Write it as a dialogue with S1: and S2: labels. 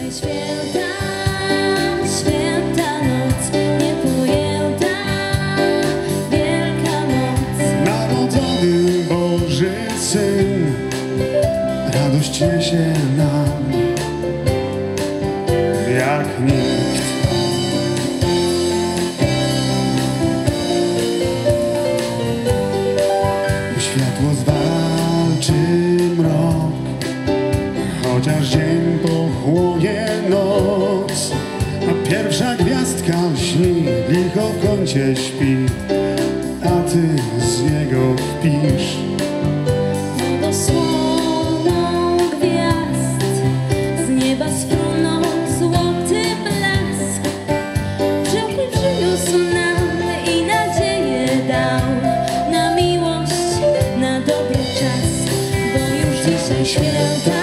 S1: Święta, święta noc, niepojęta, wielka moc.
S2: Narodzony Boży Syn radość niesie nam jak nikt. Światło zwalczy mrok, chociaż dzień pochłonie noc, a pierwsza gwiazdka lśni, licho w kącie śpi, a ty z niego wpisz.
S1: Błogosłoną gwiazd z nieba sfrunął złoty blask. Wziął i przyniósł nam i nadzieję dał na miłość, na dobry czas, bo już dzisiaj święta.